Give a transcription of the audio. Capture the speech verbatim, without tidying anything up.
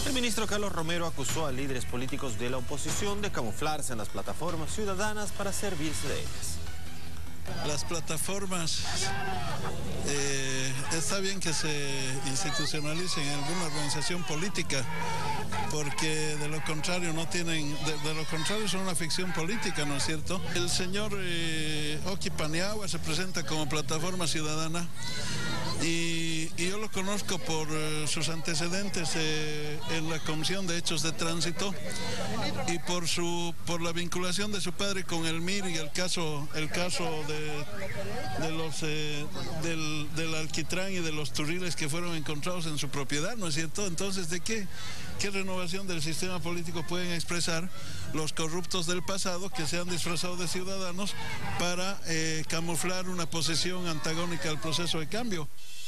El ministro Carlos Romero acusó a líderes políticos de la oposición de camuflarse en las plataformas ciudadanas para servirse de ellas. Las plataformas, eh, está bien que se institucionalicen en alguna organización política, porque de lo contrario no tienen, de, de lo contrario son una ficción política, ¿no es cierto? El señor eh, Oki Paniagua se presenta como plataforma ciudadana y, y yo lo conozco por eh, sus antecedentes eh, en la Comisión de Hechos de Tránsito y por su por la vinculación de su padre con el M I R y el caso el caso de, de los eh, del, del alquitrán y de los turriles que fueron encontrados en su propiedad, ¿no es cierto? Entonces, ¿de qué, qué renovación del sistema político pueden expresar los corruptos del pasado que se han disfrazado de ciudadanos para eh, camuflar una posición antagónica al proceso de cambio?